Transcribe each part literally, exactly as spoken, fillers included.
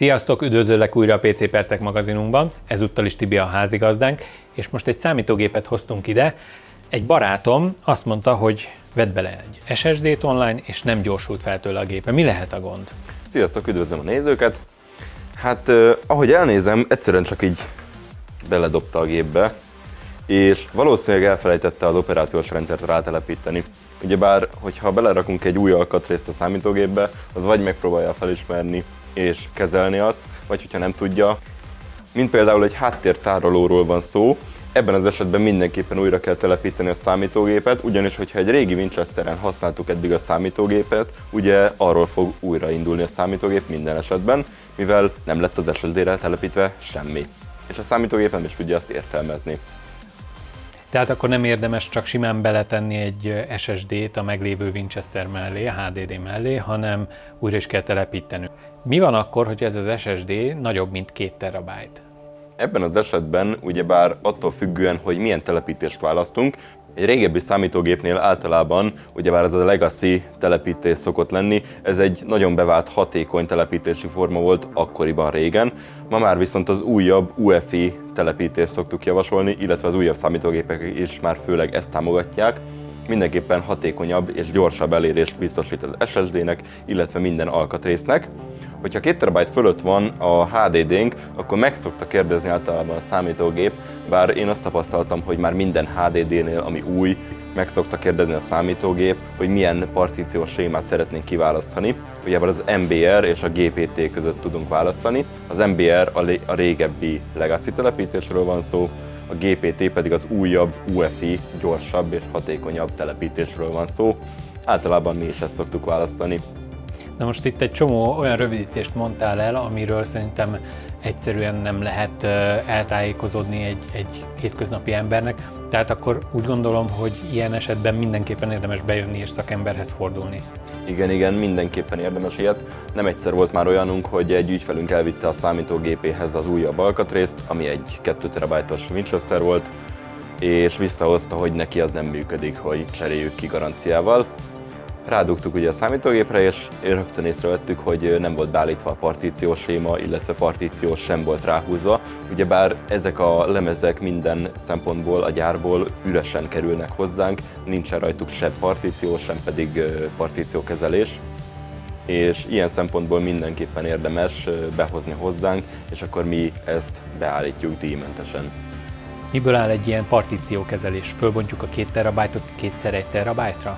Sziasztok, üdvözöllek újra a pé cé Percek magazinunkban, ezúttal is Tibi a házigazdánk, és most egy számítógépet hoztunk ide. Egy barátom azt mondta, hogy vedd bele egy es es dét online, és nem gyorsult fel tőle a gépe. Mi lehet a gond? Sziasztok, üdvözlöm a nézőket! Hát eh, ahogy elnézem, egyszerűen csak így beledobta a gépbe, és valószínűleg elfelejtette az operációs rendszert rátelepíteni. Ugyebár, hogyha belerakunk egy új alkatrészt a számítógépbe, az vagy megpróbálja felismerni és kezelni azt, vagy hogyha nem tudja. Mint például egy háttértárolóról van szó, ebben az esetben mindenképpen újra kell telepíteni a számítógépet, ugyanis hogyha egy régi Winchesteren használtuk eddig a számítógépet, ugye arról fog újraindulni a számítógép minden esetben, mivel nem lett az es es dére telepítve semmi. És a számítógép nem is tudja azt értelmezni. Tehát akkor nem érdemes csak simán beletenni egy es es dét a meglévő Winchester mellé, a há dé dé mellé, hanem újra is kell telepíteni. Mi van akkor, hogy ez az es es dé nagyobb, mint két terabyte? Ebben az esetben ugyebár attól függően, hogy milyen telepítést választunk, egy régebbi számítógépnél általában ugyebár ez a legacy telepítés szokott lenni, ez egy nagyon bevált hatékony telepítési forma volt akkoriban régen, ma már viszont az újabb u ef i telepítést szoktuk javasolni, illetve az újabb számítógépek is már főleg ezt támogatják. Mindenképpen hatékonyabb és gyorsabb elérést biztosít az es es dének, illetve minden alkatrésznek. Hogyha két terabyte fölött van a há dé dénk, akkor meg szokta kérdezni általában a számítógép, bár én azt tapasztaltam, hogy már minden há dé dénél, ami új, meg szokta kérdezni a számítógép, hogy milyen partíciós sémát szeretnénk kiválasztani. Ugye az em bé er és a gé pé té között tudunk választani. Az em bé er a régebbi legacy telepítésről van szó, a gé pé té pedig az újabb u ef i, gyorsabb és hatékonyabb telepítésről van szó. Általában mi is ezt szoktuk választani. Na most itt egy csomó olyan rövidítést mondtál el, amiről szerintem egyszerűen nem lehet eltájékozódni egy, egy hétköznapi embernek. Tehát akkor úgy gondolom, hogy ilyen esetben mindenképpen érdemes bejönni és szakemberhez fordulni. Igen, igen, mindenképpen érdemes ilyet. Nem egyszer volt már olyanunk, hogy egy ügyfelünk elvitte a számítógépéhez az újabb alkatrészt, ami egy két terabájtos Winchester volt, és visszahozta, hogy neki az nem működik, hogy cseréljük ki garanciával. Rádugtuk ugye a számítógépre, és rögtön észrevettük, hogy nem volt beállítva a partíciós séma, illetve partíció sem volt ráhúzva. Ugyebár ezek a lemezek minden szempontból a gyárból üresen kerülnek hozzánk, nincsen rajtuk sem partíció, sem pedig partíciókezelés. És ilyen szempontból mindenképpen érdemes behozni hozzánk, és akkor mi ezt beállítjuk díjmentesen. Miből áll egy ilyen partíciókezelés? Fölbontjuk a két terabájtot kétszer egy terabájtra?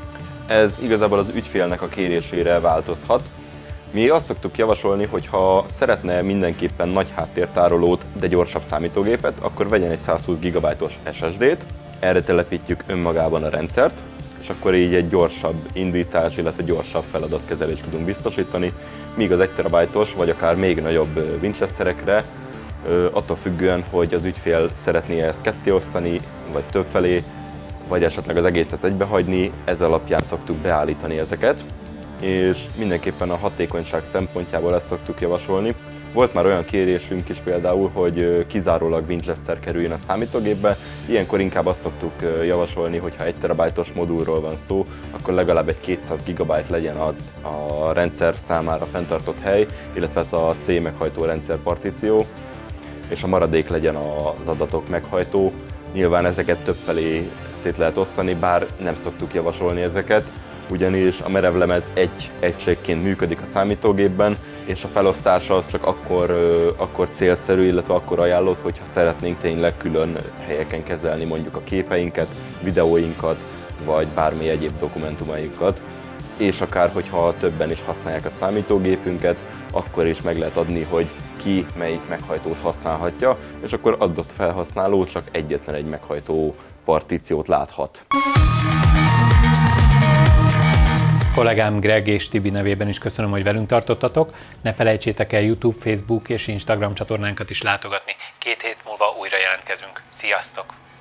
Ez igazából az ügyfélnek a kérésére változhat. Mi azt szoktuk javasolni, hogy ha szeretne mindenképpen nagy háttértárolót, de gyorsabb számítógépet, akkor vegyen egy százhúsz gigabájtos es es dét, erre telepítjük önmagában a rendszert, és akkor így egy gyorsabb indítás, illetve gyorsabb feladatkezelést tudunk biztosítani, míg az egy terabájtos, vagy akár még nagyobb Winchesterekre, attól függően, hogy az ügyfél szeretné ezt kettéosztani, vagy többfelé, vagy esetleg az egészet egybehagyni, ez alapján szoktuk beállítani ezeket, és mindenképpen a hatékonyság szempontjából ezt szoktuk javasolni. Volt már olyan kérésünk is például, hogy kizárólag Winchester kerüljön a számítógépbe, ilyenkor inkább azt szoktuk javasolni, hogy ha egy terabájtos modulról van szó, akkor legalább egy kétszáz gigabyte legyen az a rendszer számára fenntartott hely, illetve a C meghajtó rendszer partíció, és a maradék legyen az adatok meghajtó. Nyilván ezeket többfelé szét lehet osztani, bár nem szoktuk javasolni ezeket, ugyanis a merevlemez egy egységként működik a számítógépben, és a felosztása az csak akkor, akkor célszerű, illetve akkor ajánlott, hogyha szeretnénk tényleg külön helyeken kezelni mondjuk a képeinket, videóinkat, vagy bármi egyéb dokumentumainkat. És akár, hogyha többen is használják a számítógépünket, akkor is meg lehet adni, hogy ki melyik meghajtót használhatja, és akkor adott felhasználó csak egyetlen egy meghajtó partíciót láthat. Kollégám Greg és Tibi nevében is köszönöm, hogy velünk tartottatok. Ne felejtsétek el YouTube, Facebook és Instagram csatornánkat is látogatni. Két hét múlva újra jelentkezünk. Sziasztok!